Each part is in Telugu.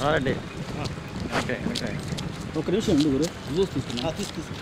రెడీ ఓకే ఓకే ఒక నిమిషం ఉండు గురు జ్యూస్ తీసుకున్నా తీసుకు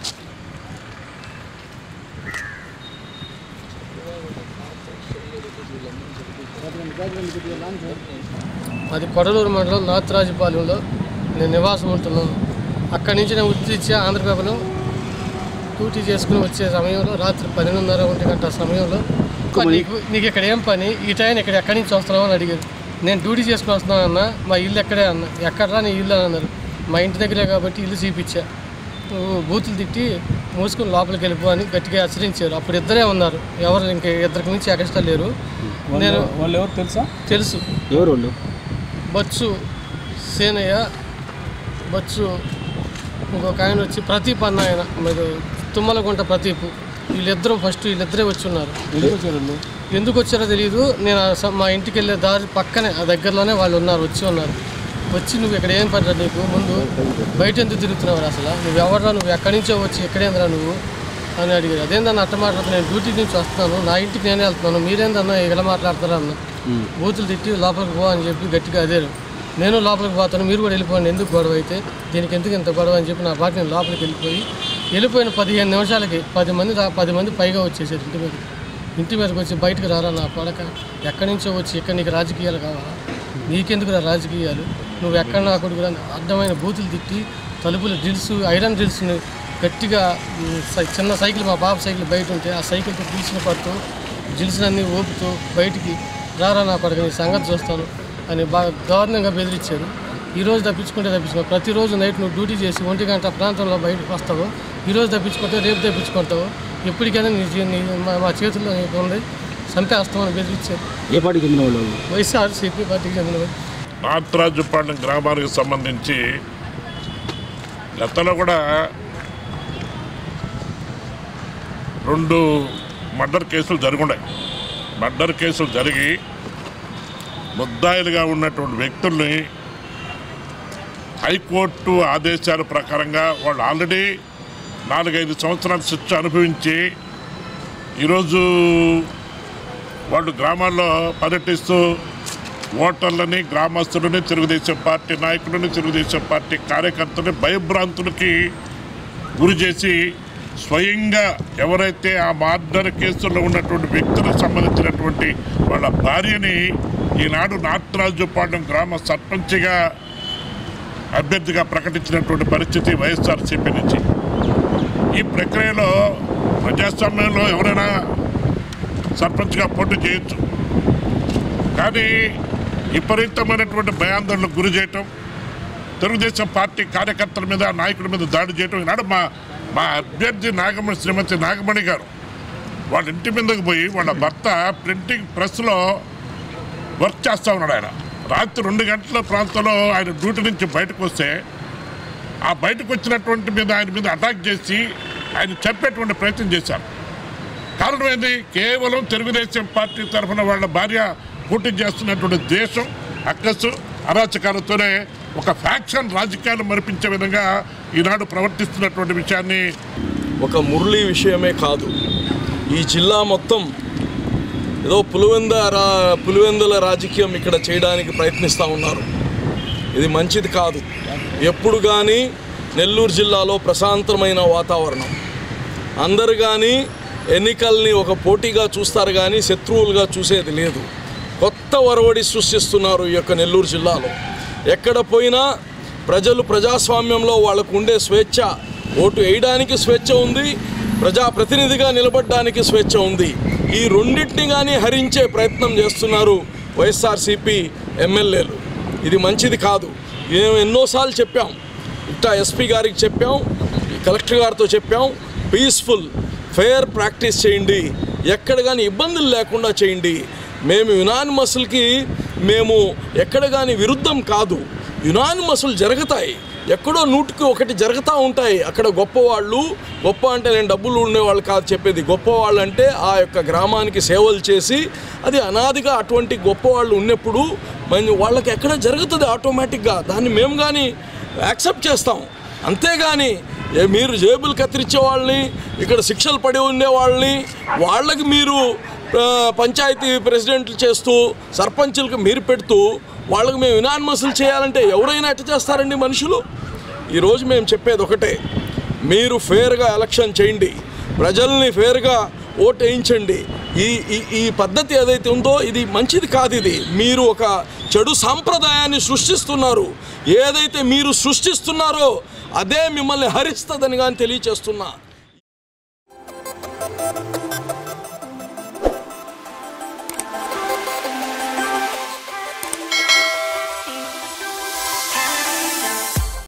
అది కొడలూరు మండలం నాథరాజపాలెంలో నేను నివాసం ఉంటున్నాను. అక్కడి నుంచి నేను ఉద్దిచ్చి ఆంధ్రప్రభలో డ్యూటీ చేసుకుని వచ్చే సమయంలో రాత్రి 12:30 1 గంట సమయంలో నీకు ఇక్కడ ఏం పని ఈ టైం ఇక్కడ ఎక్కడి నుంచి వస్తున్నావు అని అడిగారు. నేను డ్యూటీ చేసుకుని వస్తున్నాను అన్న, మా ఇల్లు ఎక్కడే అన్న. ఎక్కడరా నీ ఇల్లు అని అన్నారు. మా ఇంటి దగ్గరే కాబట్టి ఇల్లు చూపించా. బూతులు తిట్టి మూసుకుని లోపలికి వెళ్ళిపో అని గట్టిగా హెచ్చరించారు. అప్పుడు ఇద్దరే ఉన్నారు, ఎవరు ఇంక ఇద్దరికి నుంచి ఎక్స్ట్రా లేరు. నేను వాళ్ళు ఎవరు తెలుసు ఎవరు వాళ్ళు బొత్సు సేనయ్య, బొత్సు ఇంకొక ఆయన వచ్చి ప్రదీప్ అన్న, ఆయన మీరు తుమ్మలగుంట ప్రదీప్. వీళ్ళిద్దరే వచ్చి ఉన్నారు. ఎందుకు వచ్చారో తెలియదు. నేను మా ఇంటికి వెళ్ళే దారి పక్కనే ఆ దగ్గరలోనే వాళ్ళు ఉన్నారు, వచ్చి నువ్వు ఇక్కడ ఏం పడ్డా, నీకు ముందు బయట ఎందుకు తిరుగుతున్నావు అసలు, నువ్వు ఎవరా, నువ్వు ఎక్కడి నుంచో వచ్చి ఎక్కడేంద్రా నువ్వు అని అడిగారు. అదేందన్న అట్ట మాట్లాడుతున్నా, నేను డ్యూటీ నుంచి వస్తున్నాను, నా ఇంటికి నేనే వెళ్తున్నాను, మీరేందన్నా ఇలా మాట్లాడతారా అన్న. బూతులు తిట్టి లోపలికి పో అని చెప్పి గట్టిగా అదేరు. నేను లోపలికి పోతాను, మీరు కూడా వెళ్ళిపోండి, ఎందుకు గొడవ అయితే దీనికి ఎందుకు ఇంత గొడవ అని చెప్పి నా పాటు నేను లోపలికి వెళ్ళిపోయిన 15 నిమిషాలకి 10 మంది పైగా వచ్చేసారు ఇంటి మీదకి వచ్చి, బయటకు రారా నా పడక, ఎక్కడి నుంచో వచ్చి ఇక్కడ నీకు రాజకీయాలు కావాలా, నీకెందుకు రాజకీయాలు, నువ్వు ఎక్కడ నా కొడుకు అడ్డమైన బూతులు తిట్టి తలుపులు ఐరన్ డ్రిల్స్ని గట్టిగా చిన్న సైకిల్, మా బాబు సైకిల్ బయట ఉంటే ఆ సైకిల్తో పీల్చిన పడుతూ జిల్సులన్నీ ఊపుతూ బయటికి రారా నా పడక, నీ సంగతి చూస్తాను అని బాగా దారుణంగా బెదిరించారు. ఈరోజు తప్పించుకుంటావు, ప్రతిరోజు నైట్ నువ్వు డ్యూటీ చేసి 1 గంట ప్రాంతంలో బయటకు వస్తావు, ఈరోజు తప్పించుకుంటావు, రేపు తప్పించుకుంటావు, ఎప్పటికైనా మా చేతుల్లో నీకు ఉంది, చంపేస్తామని బెదిరించారు. ఏ పార్టీకి చెందిన వాళ్ళు? వైఎస్ఆర్సీపీ పార్టీకి చెందిన వాళ్ళు. నాథరాజపాలెం గ్రామానికి సంబంధించి గతంలో కూడా 2 మర్డర్ కేసులు జరుగున్నాయి. మర్డర్ కేసులు జరిగి ముద్దాయిలుగా ఉన్నటువంటి వ్యక్తుల్ని హైకోర్టు ఆదేశాల ప్రకారంగా వాళ్ళు ఆల్రెడీ 4-5 సంవత్సరాల శిక్ష అనుభవించి ఈరోజు వాళ్ళు గ్రామాల్లో పర్యటిస్తూ ఓటర్లని, గ్రామస్తులని, తెలుగుదేశం పార్టీ నాయకులని, తెలుగుదేశం పార్టీ కార్యకర్తలని భయభ్రాంతులకి గురి చేసి స్వయంగా ఎవరైతే ఆ మర్డర్ కేసుల్లో ఉన్నటువంటి వ్యక్తులకు సంబంధించినటువంటి వాళ్ళ భార్యని ఈనాడు నాథరాజపాలెం గ్రామ సర్పంచ్గా అభ్యర్థిగా ప్రకటించినటువంటి పరిస్థితి వైఎస్ఆర్సీపీ నుంచి. ఈ ప్రక్రియలో ప్రజాస్వామ్యంలో ఎవరైనా సర్పంచ్గా పోటీ చేయొచ్చు, కానీ విపరీతమైనటువంటి భయాందోళనకు గురి చేయటం, తెలుగుదేశం పార్టీ కార్యకర్తల మీద, నాయకుల మీద దాడి చేయటం. ఈనాడు మా అభ్యర్థి శ్రీమతి నాగమణి గారు వాళ్ళ ఇంటి మీదకి పోయి వాళ్ళ భర్త ప్రింటింగ్ ప్రెస్లో వర్క్ చేస్తూ ఉన్నాడు. ఆయన రాత్రి 2 గంటల ప్రాంతంలో ఆయన డ్యూటీ నుంచి బయటకు వస్తే ఆ బయటకు వచ్చినటువంటి ఆయన మీద అటాక్ చేసి ఆయన చెప్పేటువంటి ప్రయత్నం చేశారు. కారణం ఏంటి? కేవలం తెలుగుదేశం పార్టీ తరఫున వాళ్ళ భార్య పోటీ చేస్తున్నటువంటి దేశం, అక్కసు, అరాచకాలతోనే ఒక ఫ్యాక్షన్ రాజకీయాలు మరిపించే విధంగా ఈనాడు ప్రవర్తిస్తున్నటువంటి విషయాన్ని ఒక మురళి విషయమే కాదు, ఈ జిల్లా మొత్తం ఏదో పులివెందుల రాజకీయం ఇక్కడ చేయడానికి ప్రయత్నిస్తూ ఉన్నారు. ఇది మంచిది కాదు. ఎప్పుడు కానీ నెల్లూరు జిల్లాలో ప్రశాంతమైన వాతావరణం, అందరు కానీ ఎన్నికల్ని ఒక పోటీగా చూస్తారు కానీ శత్రువులుగా చూసేది లేదు. కొత్త ఒరవడి సృష్టిస్తున్నారు ఈ యొక్క నెల్లూరు జిల్లాలో. ఎక్కడ పోయినా ప్రజలు ప్రజాస్వామ్యంలో వాళ్ళకు ఉండే స్వేచ్ఛ, ఓటు వేయడానికి స్వేచ్ఛ ఉంది, ప్రజాప్రతినిధిగా నిలబడడానికి స్వేచ్ఛ ఉంది. ఈ రెండింటిని కానీ హరించే ప్రయత్నం చేస్తున్నారు వైఎస్ఆర్సీపీ ఎమ్మెల్యేలు. ఇది మంచిది కాదు. మేము ఎన్నోసార్లు చెప్పాం, ఇట్టా ఎస్పీ గారికి చెప్పాం, కలెక్టర్ గారితో చెప్పాం, పీస్ఫుల్ ఫెయిర్ ప్రాక్టీస్ చేయండి, ఎక్కడ కానీ ఇబ్బందులు లేకుండా చేయండి. మేము యునానిమస్లకి మేము ఎక్కడ కానీ విరుద్ధం కాదు. యునానిమస్లు జరుగుతాయి, ఎక్కడో 100కి 1 జరుగుతూ ఉంటాయి. అక్కడ గొప్పవాళ్ళు, గొప్ప అంటే నేను డబ్బులు ఉండేవాళ్ళు కాదు చెప్పేది, గొప్పవాళ్ళు అంటే ఆ యొక్క గ్రామానికి సేవలు చేసి అది అనాదిగా అటువంటి గొప్పవాళ్ళు ఉన్నప్పుడు వాళ్ళకి ఎక్కడ జరుగుతుంది ఆటోమేటిక్గా, దాన్ని మేము కానీ యాక్సెప్ట్ చేస్తాం. అంతేగాని మీరు జేబులు కత్తిరించే వాళ్ళని, ఇక్కడ శిక్షలు పడి ఉండే వాళ్ళని, వాళ్ళకి మీరు పంచాయతీ ప్రెసిడెంట్లు చేస్తూ సర్పంచులకు మీరు పెడుతూ వాళ్ళకి మేము యునానిమస్లు చేయాలంటే ఎవరైనా ఎట్ట చేస్తారండి మనుషులు? ఈరోజు మేము చెప్పేది ఒకటే, మీరు ఫేర్గా ఎలక్షన్ చేయండి, ప్రజల్ని ఫేర్గా ఓటు వేయించండి. ఈ పద్ధతి ఏదైతే ఉందో ఇది మంచిది కాదు. ఇది మీరు ఒక చెడు సాంప్రదాయాన్ని సృష్టిస్తున్నారు. ఏదైతే మీరు సృష్టిస్తున్నారో అదే మిమ్మల్ని హరిస్తుందని కానీ తెలియచేస్తున్నా.